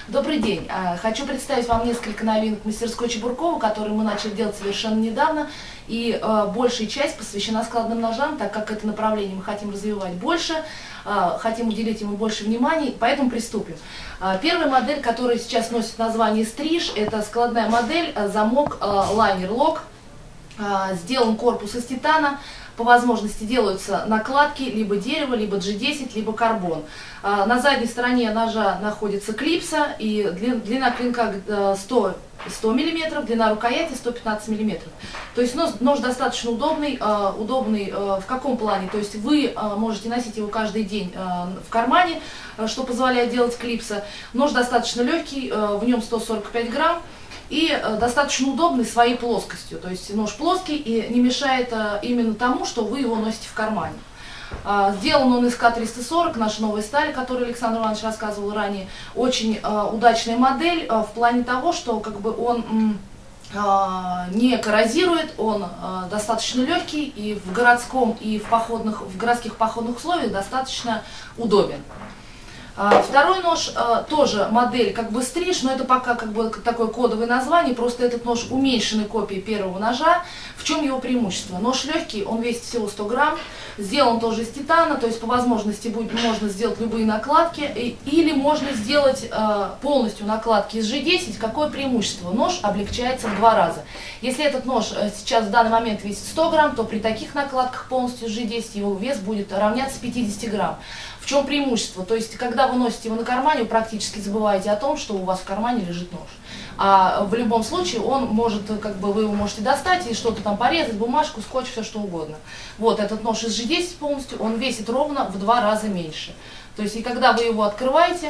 Добрый день. Хочу представить вам несколько новинок мастерской Чебуркова, которые мы начали делать совершенно недавно. И большая часть посвящена складным ножам, так как это направление мы хотим развивать больше, хотим уделить ему больше внимания, поэтому приступим. Первая модель, которая сейчас носит название «Стриж», это складная модель, замок лайнер-лок. Сделан корпус из титана. По возможности делаются накладки либо дерево, либо G10, либо карбон. На задней стороне ножа находится клипса, и длина клинка 100 мм, длина рукояти 115 мм. То есть нож достаточно удобный. Удобный в каком плане? То есть вы можете носить его каждый день в кармане, что позволяет делать клипса. Нож достаточно легкий, в нем 145 грамм. И достаточно удобный своей плоскостью, то есть нож плоский и не мешает именно тому, что вы его носите в кармане. Сделан он из К-340, наша новая сталь, которую Александр Иванович рассказывал ранее. Очень удачная модель в плане того, что как бы он не коррозирует, он достаточно легкий и в городском, и в городских походных условиях достаточно удобен. Второй нож, тоже модель как бы «Стриж», но это пока как бы такое кодовое название, просто этот нож уменьшенной копии первого ножа. В чем его преимущество? Нож легкий, он весит всего 100 грамм, сделан тоже из титана, то есть по возможности можно сделать любые накладки, или можно сделать полностью накладки из G10. Какое преимущество? Нож облегчается в 2 раза. Если этот нож сейчас в данный момент весит 100 грамм, то при таких накладках полностью из G10 его вес будет равняться 50 грамм. В чем преимущество? То есть, когда вы носите его на кармане, вы практически забываете о том, что у вас в кармане лежит нож. А в любом случае он может, как бы вы его можете достать и что-то там порезать, бумажку, скотч, все что угодно. Вот этот нож из G10 полностью, он весит ровно в 2 раза меньше. То есть, и когда вы его открываете,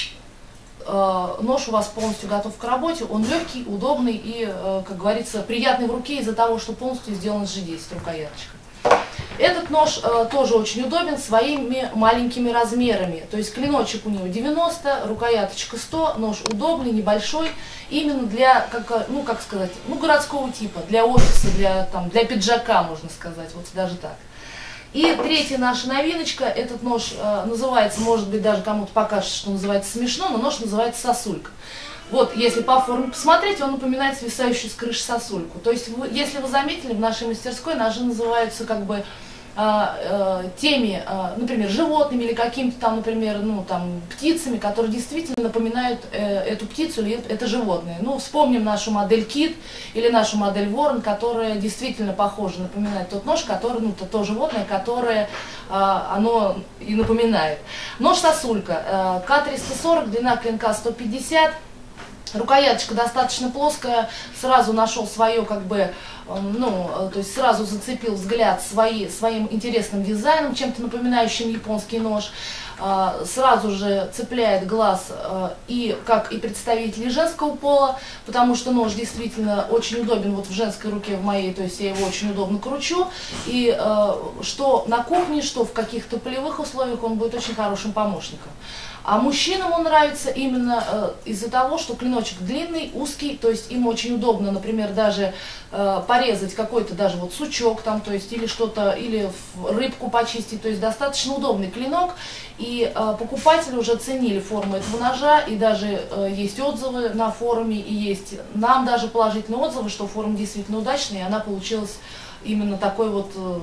нож у вас полностью готов к работе, он легкий, удобный и, как говорится, приятный в руке из-за того, что полностью сделан из G10 рукояточка. Этот нож тоже очень удобен своими маленькими размерами, то есть клиночек у него 90, рукояточка 100, нож удобный, небольшой, именно для, городского типа, для офиса, для пиджака, можно сказать, вот даже так. И третья наша новиночка, этот нож называется, может быть, даже кому-то покажется, что называется смешно, но нож называется сосулька. Вот, если по форме посмотреть, он напоминает свисающую с крыши сосульку. То есть, если вы заметили, в нашей мастерской ножи называются как бы теми, например, животными или какими-то там, например, птицами, которые действительно напоминают эту птицу или это животное. Ну, вспомним нашу модель Кит или нашу модель Ворон, которая действительно похожа, напоминает тот нож, который, то животное, которое оно и напоминает. Нож сосулька, К-340, длина клинка 150. Рукояточка достаточно плоская, сразу нашел свое, то есть сразу зацепил взгляд своим интересным дизайном, чем-то напоминающим японский нож. Сразу же цепляет глаз как и представителей женского пола, потому что нож действительно очень удобен вот в женской руке, в моей, то есть я его очень удобно кручу. И что на кухне, что в каких-то полевых условиях он будет очень хорошим помощником. А мужчинам он нравится именно из-за того, что клиночек длинный, узкий, то есть им очень удобно, например, даже порезать какой-то даже вот сучок там, то есть или что-то, или рыбку почистить, то есть достаточно удобный клинок. И покупатели уже оценили форму этого ножа, и даже есть отзывы на форуме, и есть нам даже положительные отзывы, что форма действительно удачная, и она получилась именно такой вот